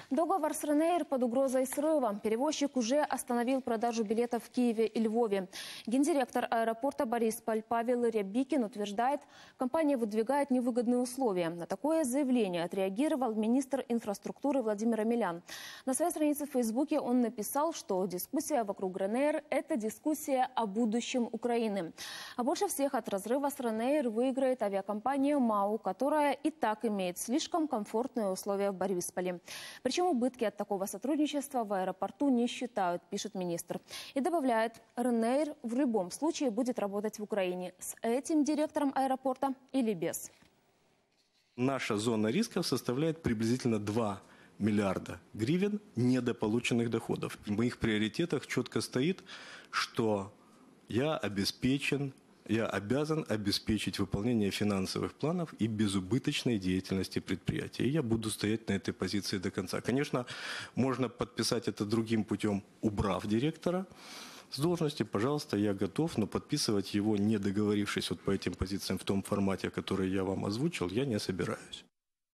Договор с Ryanair под угрозой срыва. Перевозчик уже остановил продажу билетов в Киеве и Львове. Гендиректор аэропорта Борисполь Павел Рябикин утверждает, компания выдвигает невыгодные условия. На такое заявление отреагировал министр инфраструктуры Владимир Омелян. На своей странице в Фейсбуке он написал, что дискуссия вокруг Ryanair – это дискуссия о будущем Украины. А больше всех от разрыва с Ryanair выиграет авиакомпания МАУ, которая и так имеет слишком комфортные условия в Борисполе. Причем убытки от такого сотрудничества в аэропорту не считают, пишет министр. И добавляет, Ryanair в любом случае будет работать в Украине с этим директором аэропорта или без. Наша зона рисков составляет приблизительно 2 миллиарда гривен недополученных доходов. В моих приоритетах четко стоит, что я обязан обеспечить выполнение финансовых планов и безубыточной деятельности предприятия. И я буду стоять на этой позиции до конца. Конечно, можно подписать это другим путем, убрав директора с должности. Пожалуйста, я готов, но подписывать его, не договорившись вот по этим позициям в том формате, который я вам озвучил, я не собираюсь.